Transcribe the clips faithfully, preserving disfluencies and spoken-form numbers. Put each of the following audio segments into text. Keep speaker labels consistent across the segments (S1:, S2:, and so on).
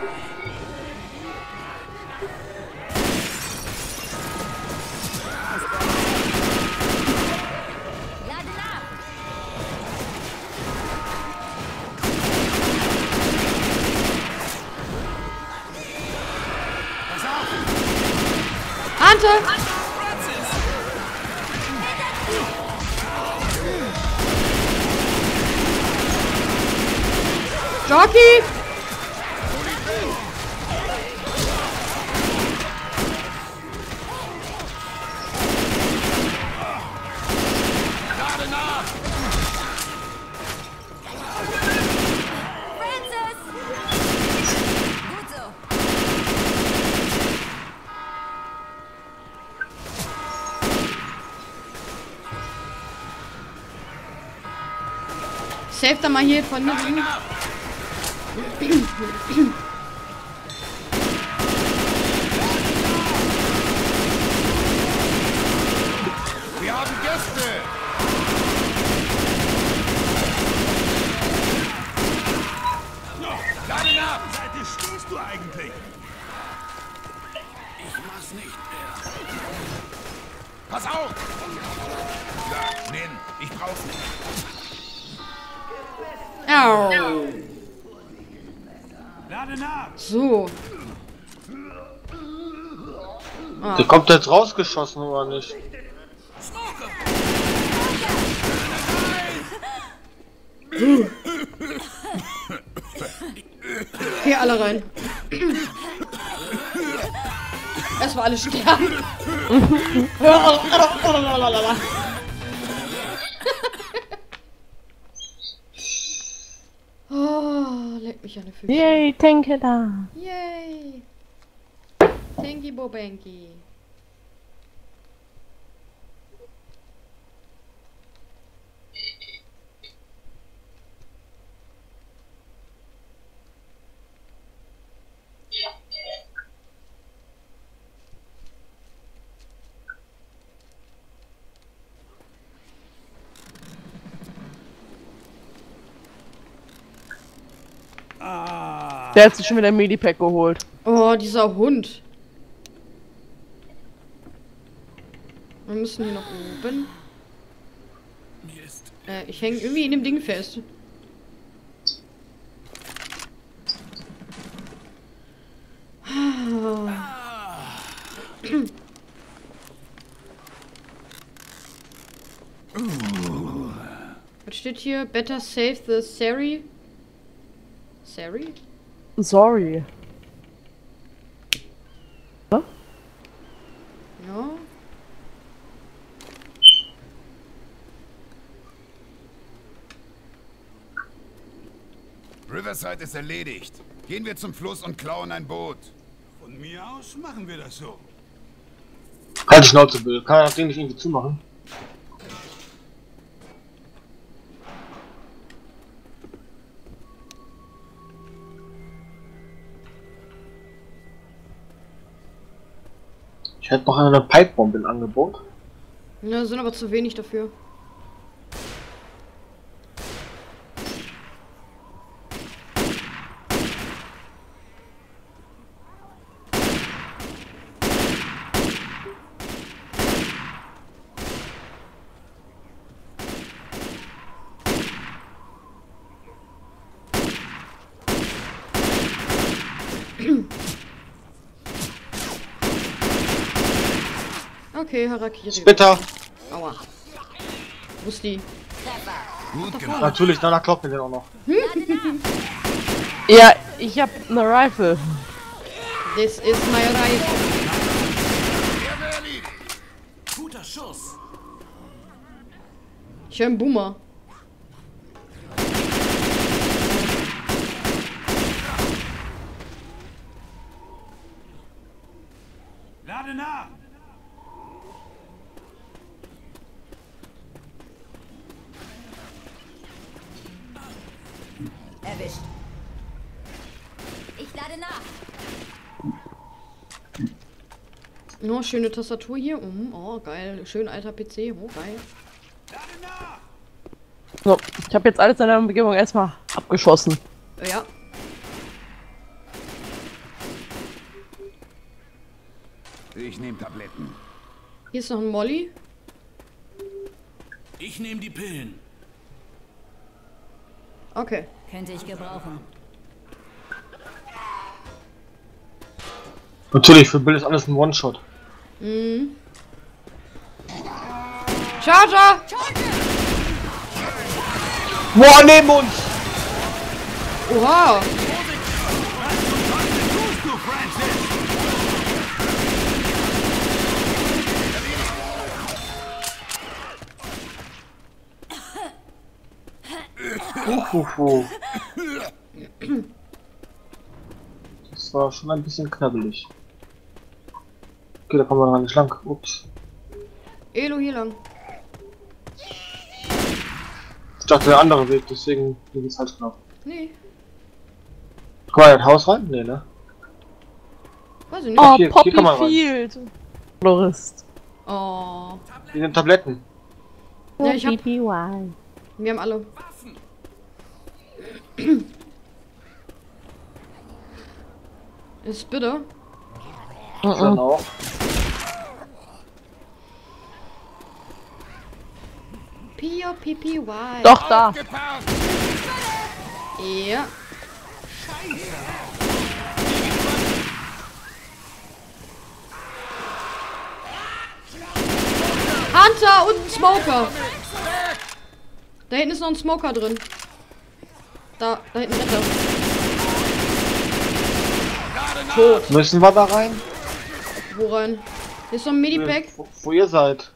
S1: Ante! Jockey! Save da mal hier von hinten.
S2: Wir haben Gäste. Lade nach! Seite stehst du eigentlich? Ich mach's nicht mehr. Pass auf! Da, nimm. Ich brauch's nicht.
S1: Au.
S2: Lade nach!
S1: So. Ah.
S3: Der kommt jetzt rausgeschossen, oder nicht?
S1: Hier alle rein. Erstmal alle sterben. Oh, leck mich an die Füße.
S4: Yay, Tanke da.
S1: Yay. Tanky Bobanky.
S4: Der hat sich schon wieder ein Medipack geholt.
S1: Oh, dieser Hund. Wir müssen hier nach oben. Äh, ich hänge irgendwie in dem Ding fest. Was steht hier? Better save the Sari. Sari?
S4: Sorry. Huh?
S1: Ja.
S2: Riverside ist erledigt. Gehen wir zum Fluss und klauen ein Boot.
S5: Von mir aus machen wir das so.
S3: Halt die Schnauze, Bill. Kann er das Ding nicht irgendwie zumachen? Ich hätte noch eine Pipebombe im Angebot.
S1: Ja, sind aber zu wenig dafür. Okay, Harakiri.
S3: Spitter!
S1: Aua. Wo ist die?
S2: Gut gemacht.
S3: Natürlich, danach klopft mir den auch noch.
S4: Ja, ich hab eine Rifle.
S1: This is my rifle.
S5: Guter Schuss.
S1: Ich höre einen Boomer.
S5: Lade nach.
S6: Erwischt. Ich lade nach.
S1: Oh, schöne Tastatur hier. Mm, oh, geil. Schön alter P C. Oh, geil.
S5: Lade nach.
S4: So, ich habe jetzt alles in der Umgebung erstmal abgeschossen.
S1: Ja.
S2: Ich nehme Tabletten.
S1: Hier ist noch ein Molly.
S5: Ich nehme die Pillen.
S1: Okay.
S6: Könnte ich gebrauchen.
S3: Natürlich, für Bill ist alles ein One-Shot.
S1: Mhm. Charger!
S3: Boah, neben uns!
S1: Oha!
S3: Uhuhu. Das war schon ein bisschen knabbelig. Okay, da kommen wir noch nicht lang. Ups.
S1: Elo hier lang.
S3: Ich dachte der andere Weg, deswegen bin ich falsch gelaufen.
S1: Nee,
S3: Guck mal, in das Haus rein? Nee, ne?
S1: weiß ich nicht.
S4: Oh,
S3: hier- hier
S4: Poppy
S3: kann man rein.
S4: Field. Florist.
S1: Oh.
S3: Die sind Tabletten.
S1: Ja, ich hab.
S4: P Y.
S1: Wir haben alle. Ist bitte.
S3: Dann auch.
S1: P O P P Y.
S4: Doch, da.
S2: Aufgepasst!
S1: Ja. Hunter und ein Smoker. Da hinten ist noch ein Smoker drin. Da, da hinten rennt er. Tot.
S3: Müssen wir da rein?
S1: Wo rein? Hier ist noch ein Medipack.
S3: Wo, wo ihr seid.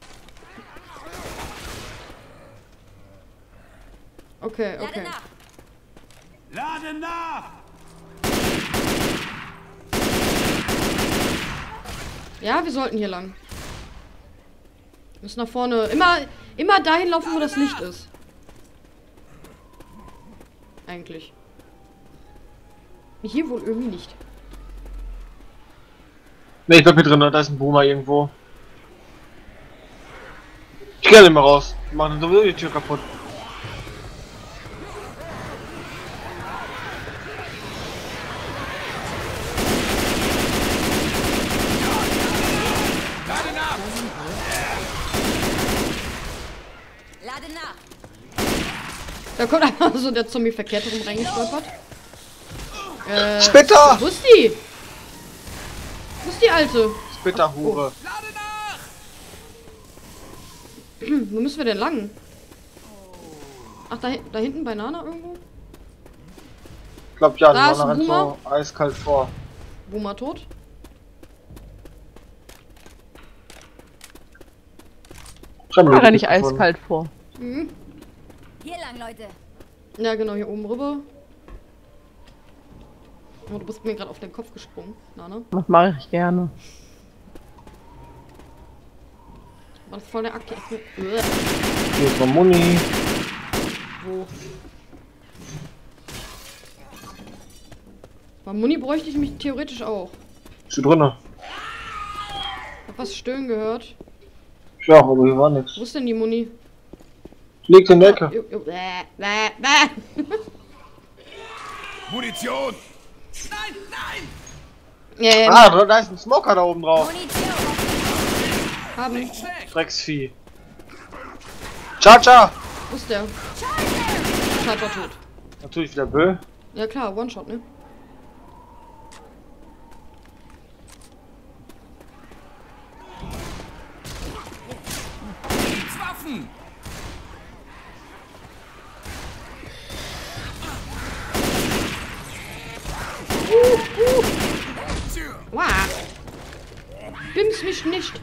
S1: Okay,
S6: Lade
S1: okay.
S6: nach.
S5: Lade nach!
S1: Ja, wir sollten hier lang. Wir müssen nach vorne. Immer, immer dahin laufen, wo das Licht ist. Eigentlich. Hier wohl irgendwie nicht.
S3: Ne, ich bleib hier drin, da ist ein Boomer irgendwo. Ich geh nicht mehr raus. Wir machen sowieso die Tür kaputt.
S6: Lade nach.
S1: Da kommt einfach so der Zombie verkehrt rum reingestolpert. Äh,
S3: Splitter!
S1: wo ist die? Wo ist die Alte?
S3: Splitterhure.
S1: Wo müssen wir denn lang? Ach, da, hin- da hinten bei Nana irgendwo?
S3: Ich glaub ja,
S1: Da
S3: die
S1: ist
S3: waren
S1: ein
S3: noch
S1: Boomer.
S3: so eiskalt vor.
S1: Boomer tot?
S3: Ich hab
S4: War
S3: mir
S4: da nicht
S3: gefunden.
S4: eiskalt vor.
S1: Mhm.
S6: Hier lang, Leute.
S1: Ja, genau, hier oben rüber. Oh, du bist mir gerade auf den Kopf gesprungen, Nana.
S4: Das mache ich gerne.
S1: War das voll der Akt?
S3: Hier ist noch Muni.
S1: Wo? Bei Muni bräuchte ich mich theoretisch auch.
S3: Ist hier drinne.
S1: Hab was stöhnen gehört.
S3: Ja, aber hier war nichts.
S1: Wo ist denn die Muni?
S3: Liegt in der Ecke.
S1: Jo, jo, bäh, bäh, bäh.
S2: Munition!
S5: Nein, nein!
S1: Ähm,
S3: Ah, da da ist ein Smoker da oben drauf.
S6: Munition.
S1: haben.
S3: Drecksvieh. Charger!
S1: Wo ist der? Charger tot.
S3: Natürlich wieder Böll.
S1: Ja klar, One-Shot, ne?
S2: Waffen!
S1: Wow. Bims mich nicht.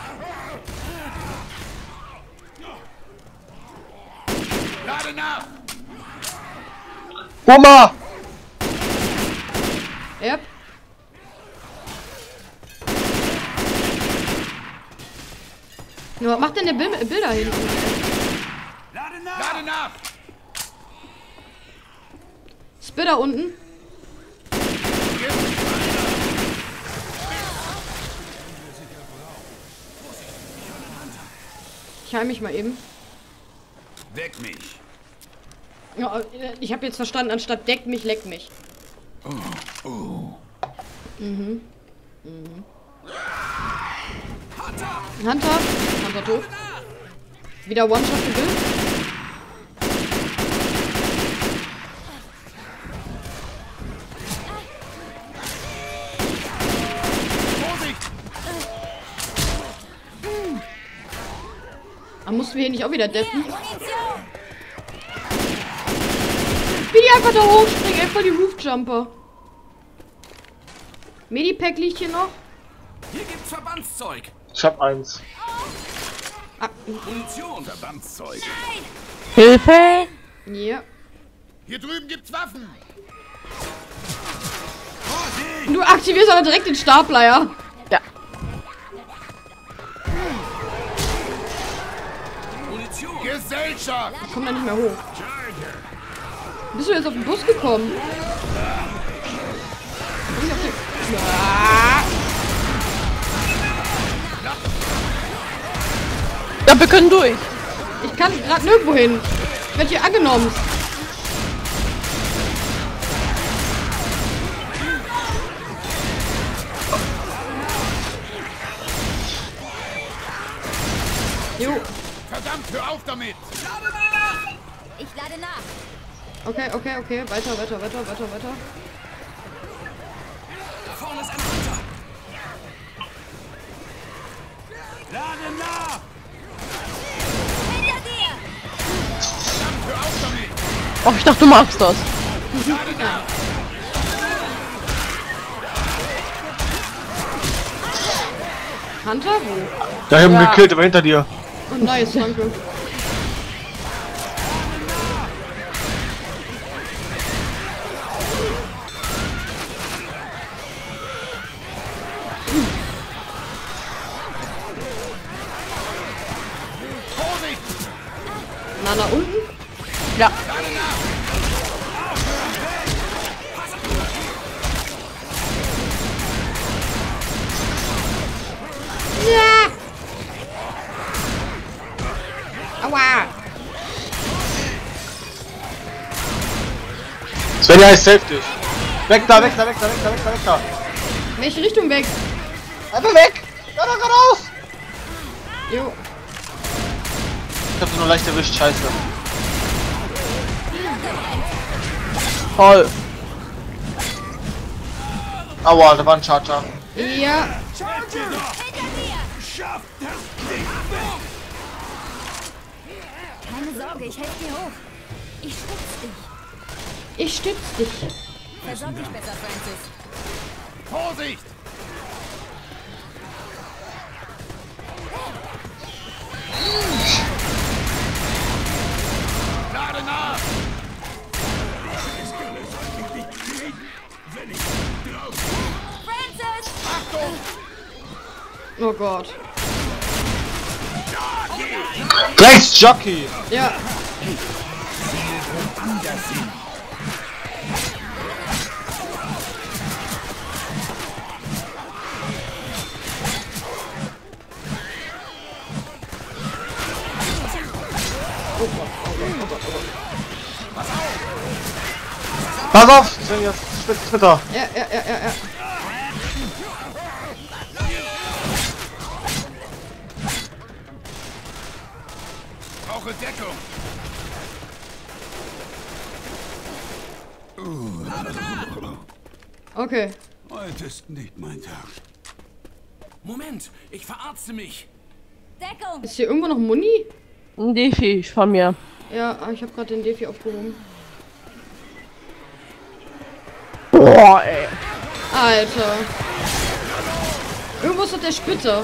S2: Lade nach!
S3: Boomer!
S1: Yep. Ja, was macht denn der Bild Bilder hin?
S5: Lade nach!
S2: Lade nach!
S1: Spitter unten. Ich heim mich mal eben.
S2: Deck mich!
S1: Ja, ich habe jetzt verstanden, anstatt deck mich, leck mich. Mhm. Mhm. Hunter. Hunter tot. Wieder One-Shot gewinnt. Dann mussten wir hier nicht auch wieder deffen. Wie die einfach da hochspringen, einfach die Roofjumper. Medipack liegt hier noch.
S5: Hier gibt's Verbandszeug.
S3: Ich hab eins.
S1: Ah,
S5: Munition.
S2: Verbandszeug.
S4: Hilfe!
S1: ja.
S2: Hier drüben gibt's Waffen.
S1: Du aktivierst aber direkt den Stapler, ja.
S4: Ja.
S5: Munition.
S2: Gesellschaft.
S1: Ich komm da nicht mehr hoch. Bist du jetzt auf den Bus gekommen? Bin ich auf den... Ah.
S4: Ja, wir können durch.
S1: Ich kann gerade nirgendwo hin. Ich werde hier angenommen. Jo.
S2: Verdammt, hör auf damit.
S6: Ich lade nach.
S1: Okay, okay, okay. Weiter, weiter, weiter, weiter, weiter.
S5: Da vorne ist ein Hunter. Lade nach.
S6: Hinter dir!
S2: Verdammt, hör auf damit.
S4: Oh, ich dachte, du magst das.
S1: Hunter? Wo?
S3: Da haben
S4: Ja.
S3: wir gekillt, aber hinter dir.
S1: Oh, nice, danke.
S2: Vorsicht.
S1: Na, nach unten?
S4: Ja.
S1: Ja! Aua!
S3: Svenja ist safe dich. Weg da, weg da, weg da, weg da, weg da, weg da.
S1: Welche Richtung weg?
S3: Einfach weg! Da, da, geradeaus!
S1: Jo.
S3: Ich hab sie nur leicht erwischt, scheiße.
S4: Toll.
S3: Aua, da war ein Charger.
S1: Ja.
S6: Keine Sorge, ich helfe dir hoch. Ich stütze dich.
S1: Ich stütze dich.
S6: Versorg dich besser, Francis.
S2: Vorsicht. Lade nach.
S6: Francis!
S2: Achtung.
S1: Oh Gott.
S3: Rechts, Jockey!
S1: Ja.
S3: Pass auf! Svenja, spitz Twitter.
S1: Ja, ja, ja, ja, ja.
S2: Brauche Deckung.
S1: Okay.
S5: Heute ist nicht mein Tag. Moment, ich verarzte mich.
S6: Deckung!
S1: Ist hier irgendwo noch Muni?
S4: Ein Defi von mir.
S1: Ja, ah, ich habe gerade den Defi aufgehoben.
S4: Boah, ey.
S1: Alter. Irgendwo ist doch der Splitter.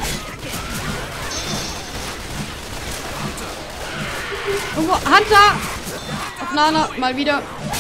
S1: Irgendwo. Hunter! Auf Nana, mal wieder.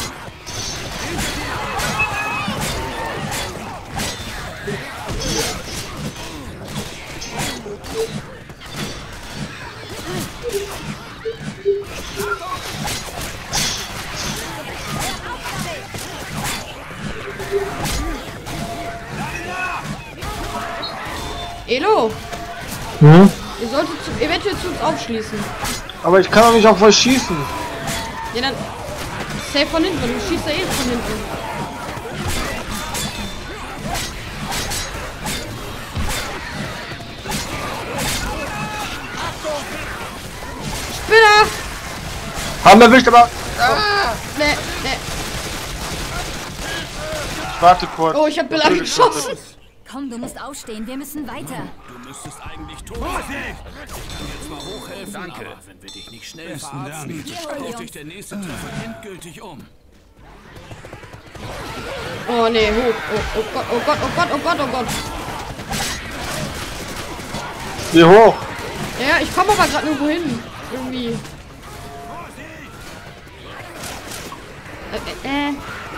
S1: Elo,
S3: Hm?
S1: ihr solltet zu, eventuell zu uns aufschließen.
S3: Aber ich kann doch nicht auf euch schießen.
S1: Ja, dann safe von hinten, weil du schießt ja eh von hinten.
S3: Haben wir erwischt, aber
S1: Nee, nee.
S3: ich warte kurz.
S1: Oh, ich hab Bill angeschossen.
S6: Komm, du musst aufstehen. Wir müssen weiter.
S5: Du müsstest eigentlich tot sein. Jetzt mal hochhelfen, danke. Aber wenn wir dich nicht schnell verarzten, haut dich der nächste Treffer endgültig um.
S1: Oh nee, hoch. Oh, oh Gott, oh Gott, oh Gott, oh Gott, oh Gott.
S3: Wie hoch?
S1: Ja, ich komme aber gerade nirgendwo hin. Irgendwie. Äh, äh, äh.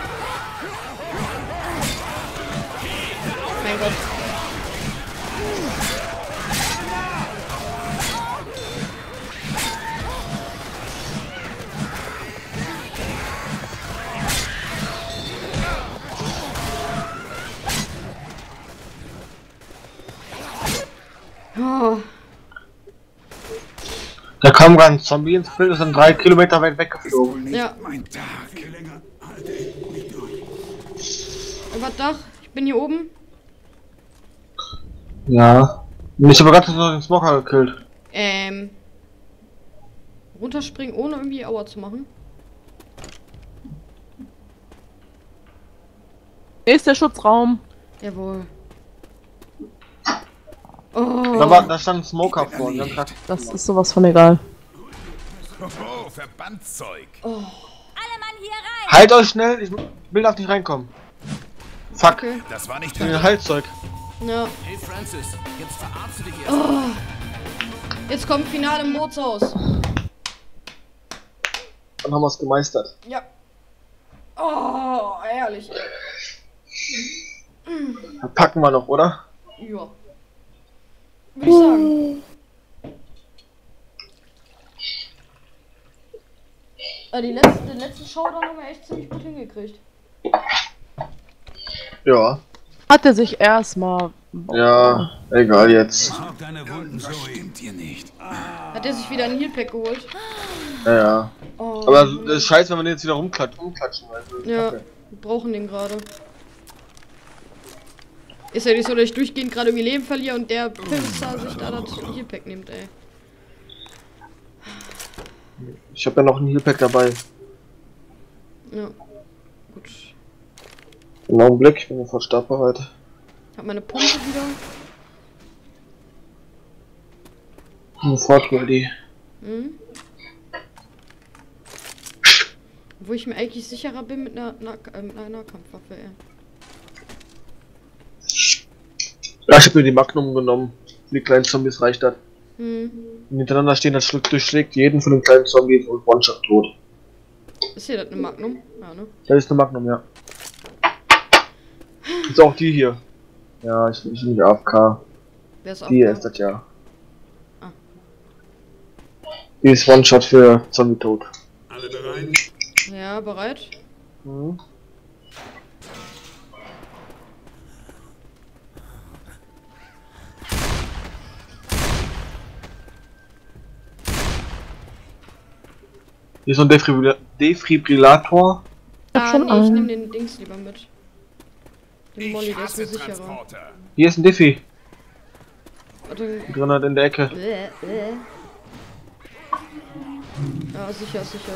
S1: Mein Gott. Oh.
S3: Da kam gerade ein Zombie ins Bild und ist dann drei Kilometer weit weggeflogen.
S1: Ja.
S2: Mein Tag.
S5: Länger halte ich nicht durch.
S1: Überdach. Ich bin hier oben.
S3: Ja. Und ich habe gerade noch den Smoker gekillt.
S1: Ähm. Runterspringen, ohne irgendwie Aua zu machen.
S4: Hier ist der Schutzraum.
S1: Jawohl. Oh.
S3: Da, war, da stand ein Smoker vor. Wir haben grad
S4: Das ist sowas von egal.
S2: Oh, Verbandszeug.
S6: Alle Mann hier rein!
S3: Halt euch schnell, ich will darf nicht reinkommen. Fuck,
S1: Okay.
S2: Das war nicht
S3: den Halszeug.
S1: Ja.
S5: Hey Francis, jetzt verarze dich erst.
S1: Oh. Jetzt kommt Finale im Bootshaus.
S3: Dann haben wir es gemeistert.
S1: Ja. Oh, ehrlich.
S3: Dann packen wir noch, oder?
S1: Ja. Würde ich sagen. Äh, die letzte, den letzten Showdown haben wir echt ziemlich gut hingekriegt.
S3: Ja.
S4: Hat er sich erstmal.
S3: Ja, egal jetzt.
S5: Schau deine Wunden,
S2: Das
S5: Zoe.
S2: stimmt hier nicht.
S1: Hat er sich wieder einen Healpack geholt?
S3: Ja, ja.
S1: Oh,
S3: Aber das ist scheiße, wenn man den jetzt wieder rumklatschen, rumklatschen also,
S1: ja,
S3: okay.
S1: wir brauchen den gerade. Ist ja nicht so, dass ich durchgehend gerade irgendwie Leben verliere und der Pilzer sich da das Healpack nimmt, ey.
S3: Ich habe ja noch ein Healpack dabei.
S1: Ja. Gut.
S3: Einen Augenblick, ich bin sofort startbereit.
S1: Hab meine Pumpe wieder.
S3: Sofort ready.
S1: Mhm. Wo ich mir eigentlich sicherer bin mit einer, nah äh, mit einer Nahkampfwaffe, ey.
S3: Ja, ich habe mir die Magnum genommen. Für die kleinen Zombies reicht das.
S1: Mhm.
S3: Und hintereinander stehen, das Schluck durchschlägt jeden von den kleinen Zombies und One-Shot tot.
S1: Ist hier das eine Magnum? Ja, ne?
S3: Das ist eine Magnum, ja. Ist auch die hier. Ja, ich bin nicht A F K.
S1: Wer ist
S3: Die
S1: auch
S3: ist das ja.
S1: Ah.
S3: Die ist One-Shot für Zombie-Tot.
S5: Alle bereit?
S1: Ja, bereit?
S3: Mhm. Hier ist so ein Defibrilla Defibrillator.
S1: Ah,
S4: schon
S1: nee, ich
S4: einen.
S1: nehme den Dings lieber mit. Den Molly,
S2: Ich
S1: der ist mir
S2: hasse
S1: sicherer.
S2: Transporter.
S3: Hier ist ein Diffi.
S1: Warte.
S3: Drin hat in der Ecke.
S1: Bäh, bäh. Ja, sicher, sicher.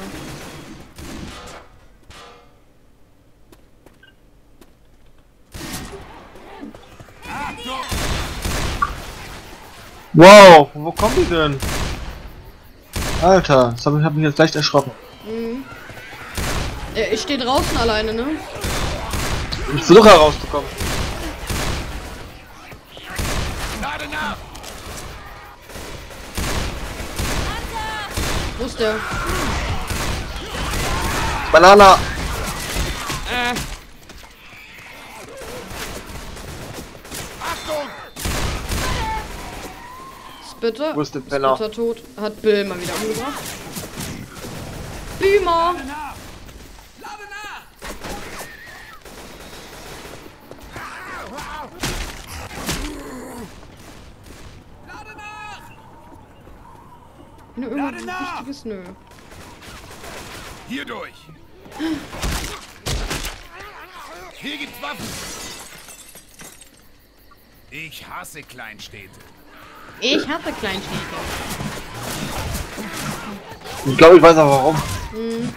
S3: Wow, wo kommen die denn? Alter, das hab ich hab mich jetzt leicht erschrocken.
S1: Mhm. Ja, ich stehe draußen alleine, ne?
S3: Ich versuche herauszukommen.
S2: Lade nach!
S1: Wo ist der?
S3: Banana!
S1: Äh.
S2: Achtung!
S1: Spitter.
S3: Wo ist der Penner?
S1: Spitter tot. Hat Bill mal wieder umgebracht. Beamer! Nö, irgendwas Wichtiges, nö.
S2: Hier durch! Hier gibt's Waffen! Ich hasse Kleinstädte.
S1: Ich hasse Kleinstädte.
S3: Ich glaube, ich weiß auch warum.
S1: Hm.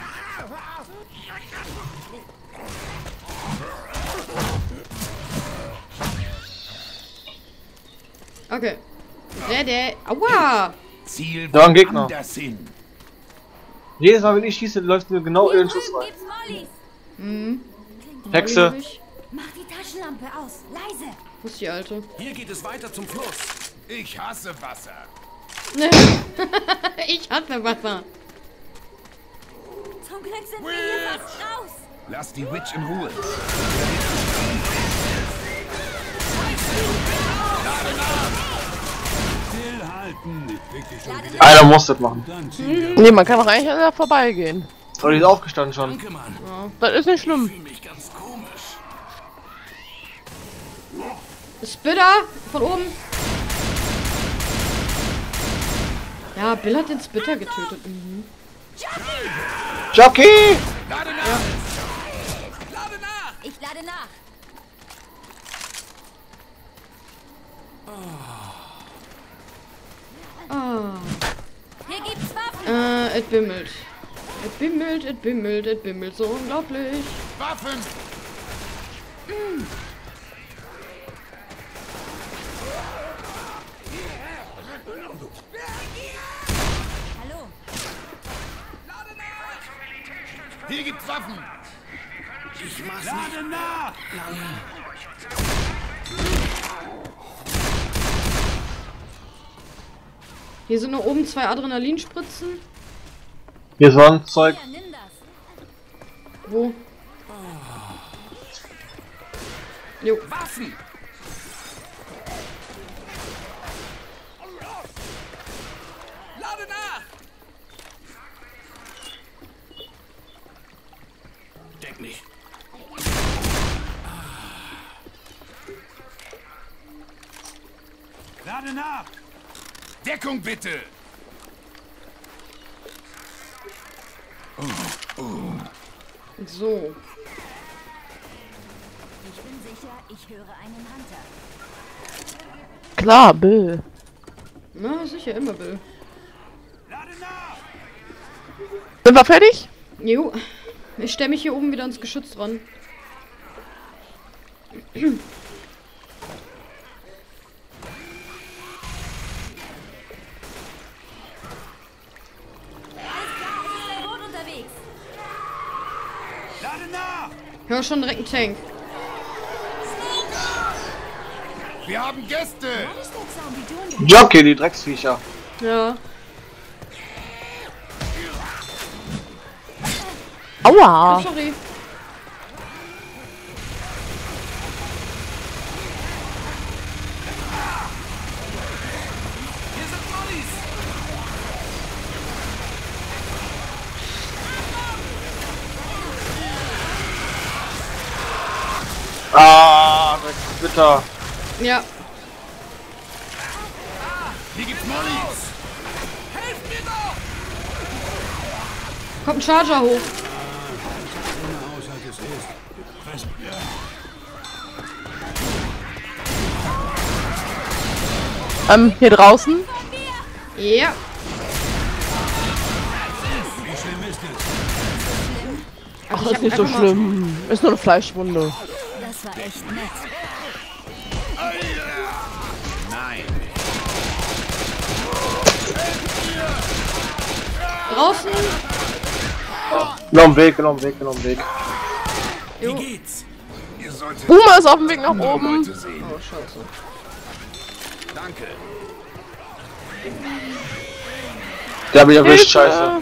S1: Okay. Der, der. Aua!
S2: Ziel
S3: Da war ein Gegner.
S2: woanders hin.
S3: Jedes Mal, wenn ich schieße, läuft mir genau in
S6: Hier
S3: den Schuss
S6: drüben
S3: rein.
S6: gibt's Mollys.
S1: Hm.
S3: Hexe.
S6: Mach die Taschenlampe aus. Leise.
S1: Wo ist die alte?
S5: Hier geht es weiter zum Fluss.
S2: Ich hasse Wasser.
S1: Ich hasse Wasser.
S6: Zum Glück sind wir hier fast raus.
S2: Lass die Witch in Ruhe.
S5: Stillhalten. Krieg dich schon wieder.
S3: Einer muss das machen.
S5: Dann ziehen wir.
S4: Nee, man kann auch eigentlich an der vorbeigehen.
S3: Aber die ist aufgestanden schon.
S5: Danke, Mann.
S4: Das ist nicht schlimm.
S5: Ich fühle mich ganz komisch.
S1: Spitter von oben. Ja, Bill hat den Spitter getötet. Mhm.
S3: Jockey!
S2: Lade nach!
S6: Ich lade nach.
S1: Ah.
S6: Hier gibt's Waffen.
S1: Äh, es bimmelt. Es bimmelt, es bimmelt, es bimmelt so unglaublich.
S2: Waffen!
S6: Hallo.
S2: Hier gibt's Waffen!
S5: Ich mach's Lade nach!
S1: Hier sind nur oben zwei Adrenalinspritzen.
S3: Hier ist ein Zeug.
S6: Hier, nimm das.
S1: Wo? Jo.
S2: Waffen! Lade nach!
S5: Deck mich. Lade nach!
S2: Deckung bitte!
S1: So.
S6: Ich bin sicher, ich höre einen Hunter.
S4: Klar, Bill.
S1: Na, sicher, immer Bill.
S5: Lade nach!
S4: Sind wir fertig?
S1: Jo. Ich stelle mich hier oben wieder ins Geschütz ran.
S6: Ein Boot unterwegs.
S5: Lade nach!
S1: Hör schon direkt einen Tank.
S2: Wir haben Gäste!
S6: What is that zombie doing?
S3: Jockey, die Drecksviecher.
S1: Ja.
S4: Aua!
S1: Sorry.
S2: Hier sind Mollys!
S3: Ah, Drecksbitter.
S1: Ja.
S2: Hier gibt's Mollys! Helft mir doch!
S1: Kommt ein Charger hoch.
S5: Ohne Haushalt es ist. Fest.
S4: Ähm, hier draußen.
S1: Ja.
S5: Wie schlimm ist es?
S1: Also
S4: Ach,
S1: ich
S4: ist nicht
S1: hab
S4: so
S1: einfach mal-
S4: schlimm. Ist nur eine Fleischwunde.
S6: Das war echt nett.
S2: Nein!
S1: Draußen.
S3: Genau im Weg, genau im Weg, genau im Weg.
S5: Wie geht's?
S2: Ihr solltet
S4: Boomer ist auf dem Weg nach oben.
S2: Leute sehen.
S1: Oh, scheiße.
S2: Danke.
S3: Der hab ich erwischt,
S4: Hilfe.
S3: scheiße.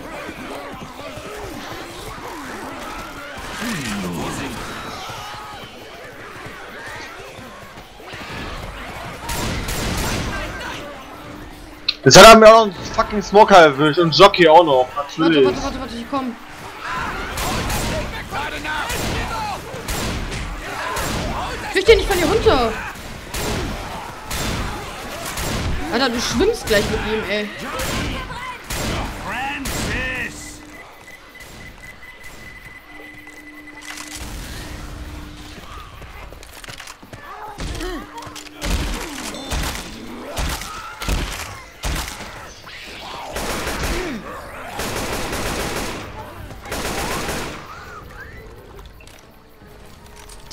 S3: Jetzt hat er mir auch noch einen fucking Smoker erwischt und Jockey auch noch,
S1: Warte,
S3: natürlich.
S1: warte, warte, warte, ich komm.
S2: Lade nach!
S1: Krieg den nicht von hier runter. Alter, du schwimmst gleich mit ihm, ey.
S5: Francis!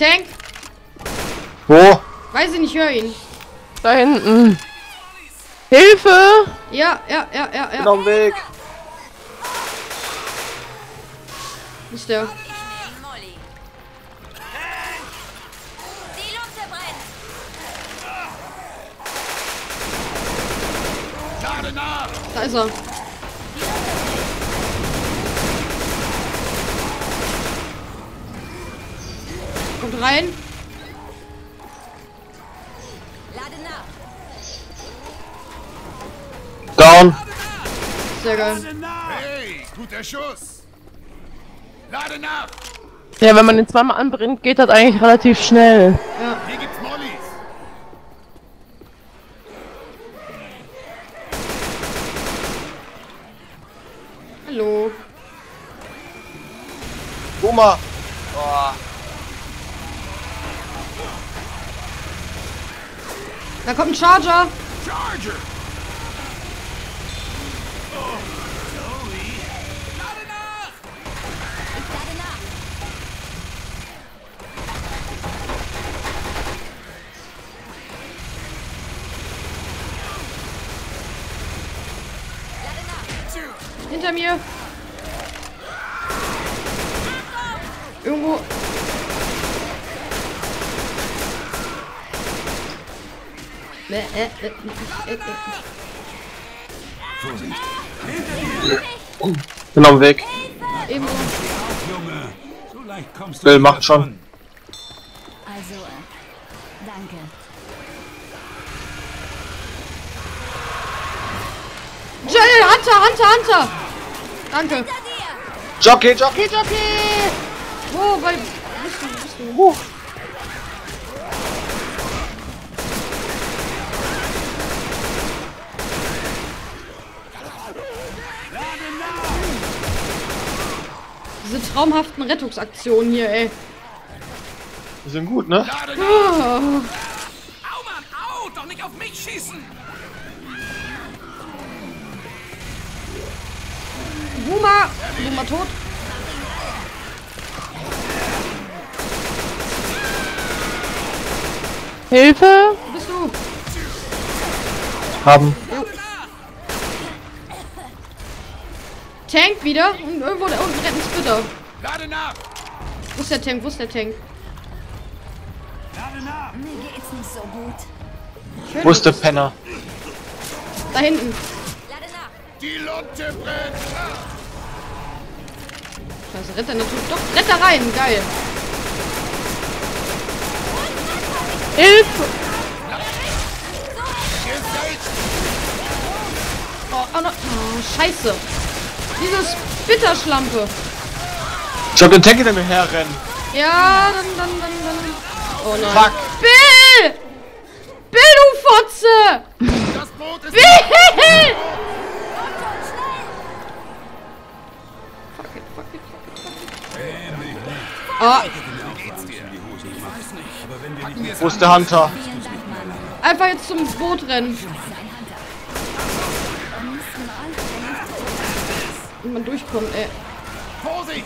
S1: Tank!
S3: Wo?
S1: Weiß ich nicht, hör ihn.
S4: Da hinten. Hilfe!
S1: Ja, ja, ja, ja,
S3: Bin
S1: ja.
S3: auf dem Weg.
S1: Wo ist der?
S6: Ich nehme Molly. Die Lunte brennt.
S2: Lade nach!
S1: Da ist er. Kommt rein.
S6: Lade nach.
S3: Down.
S1: Sehr geil.
S2: Hey, guter Schuss! Lade nach!
S4: Ja, wenn man den zweimal anbrennt, geht das eigentlich relativ schnell.
S2: Hier gibt's Mollys!
S1: Hallo.
S3: Boomer. Oh.
S1: Da kommt ein Charger.
S2: Charger!
S6: Ich lade nach. Lade nach.
S1: Hinter mir. Irgendwo. Äh, äh, äh, äh, äh.
S3: Bin auf dem Weg.
S1: Eben so.
S5: Junge, so leicht kommst du
S3: Bill
S5: nicht
S3: macht schon.
S5: davon.
S6: Also, äh, danke.
S1: Jill, Hunter, Hunter, Hunter. Danke.
S6: Hinter dir.
S3: Jockey, Jockey, Jockey.
S1: Wo, bei... Bist du, bist du?
S3: Huh.
S1: Diese traumhaften Rettungsaktionen hier, ey.
S3: Die sind gut, ne?
S2: Lade nach!
S1: Oh.
S5: Au, Mann, au! Doch nicht auf mich schießen!
S1: Boomer. Boomer tot.
S4: Hilfe!
S1: Wo bist du?
S3: Haben.
S1: Tank wieder. Und irgendwo da unten rennt ein Splitter.
S2: Lade nach!
S1: Wo ist der Tank? Wo ist der Tank?
S5: Lade nach!
S6: Mir geht's nicht so gut.
S1: Schön.
S3: Wo ist der Penner?
S1: Da hinten.
S6: Lade nach.
S2: Die Lunte brennt!
S1: Scheiße, rennt er natürlich. Doch, rennt da rein. Geil.
S4: Hilfe!
S1: Oh, oh, no. Oh, scheiße. Diese Splitterschlampe.
S3: Ich hab den Tank hinter mir herrennen.
S1: Ja, dann, dann, dann, dann. Oh nein.
S3: Fuck.
S1: Bill! Bill, du Fotze!
S2: Das Boot ist...
S1: Bill! Fuck it, fuck it, fuck it, fuck it. Ah,
S3: Wo ist der Hunter?
S6: Vielen Dank, Mann.
S1: einfach jetzt zum Boot rennen.
S6: Sein Hunter. Beim nächsten Mal, wenn ich
S1: Und man durchkommt, ey.
S2: Vorsicht!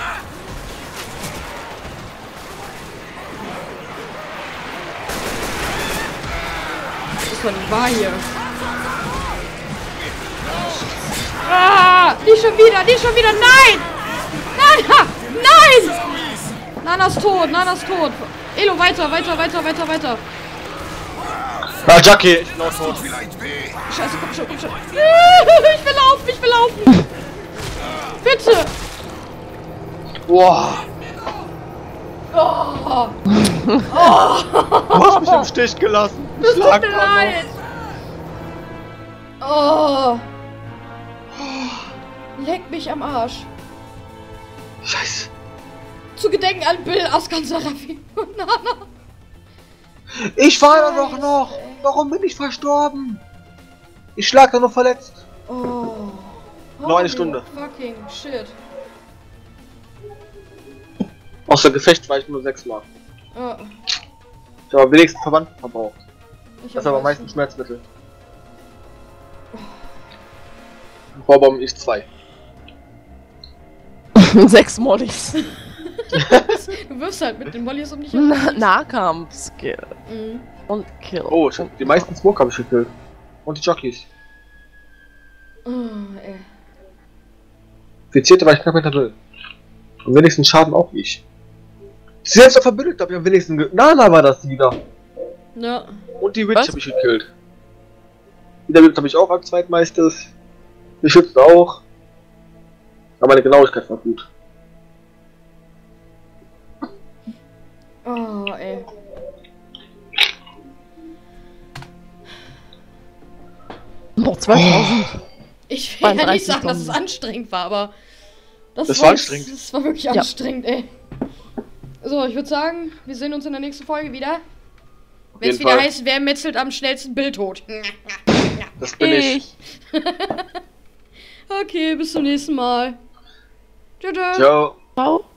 S1: Das war nicht wahr hier. Ah, nicht schon wieder, nicht schon wieder, nein! Nana! Nein! Nana ist tot, Nana ist tot. Elo, weiter, weiter, weiter, weiter, weiter.
S3: Na, Jockey, ich bin auch tot.
S2: Vielleicht weh!
S1: Scheiße, komm schon, komm schon. Ich will laufen, ich will laufen. Bitte.
S3: Boah.
S1: Oh,
S3: Du hast mich im Stich gelassen.
S1: das
S3: Ich
S1: tut
S3: lag
S1: mir
S3: da
S1: leid. Oh. Leck mich am Arsch.
S3: noch. Scheiße.
S1: Zu gedenken an Bill, Askan, Seraphim und Nana.
S3: Ich war da doch noch. Warum bin ich verstorben? Ich lag da nur verletzt.
S1: Oh.
S3: Noch eine
S1: Holy
S3: Stunde.
S1: Fucking shit.
S3: Außer Gefecht war ich nur sechsmal.
S1: Ja,
S3: Ich habe am wenigsten Verband verbraucht.
S1: ich
S3: Das
S1: hab
S3: aber am
S1: was-
S3: meisten Schmerzmittel. Vorbomben ich zwei.
S4: Sechs Moddys.
S1: Du wirfst halt mit den Mollies um dich
S4: Na
S1: herum.
S4: Nahkampf-Skill.
S1: Mhm.
S4: Und Kill.
S3: Oh, ich hab die meisten Smoke habe ich gekillt. Und die Jockeys.
S1: Oh, ey.
S3: Vizierte war ich knapp hinter null. Am wenigsten Schaden auch ich. Selbst auf Verbündet habe ich am wenigsten ge... Nana war das wieder.
S1: Ja.
S3: Und die Witch
S4: Was?
S3: habe ich gekillt. Wiederbelebt habe ich auch als Zweitmeisters. Beschützt auch. Aber meine Genauigkeit war gut.
S1: Oh, ey.
S4: Noch zweitausend.
S1: Ich will ja nicht
S4: zweiunddreißig
S1: sagen, dass es
S4: Stunden.
S1: anstrengend war, aber... Das,
S3: Das
S1: war
S3: war anstrengend.
S1: Das war wirklich
S4: Ja.
S1: anstrengend, ey. So, ich würde sagen, wir sehen uns in der nächsten Folge wieder. Wenn es
S3: jeden
S1: wieder
S3: Fall.
S1: heißt, wer metzelt am schnellsten Bild tot.
S3: Das bin ich.
S4: Ich.
S1: Okay, bis zum nächsten Mal. Tschüss.
S3: Ciao.
S4: Ciao.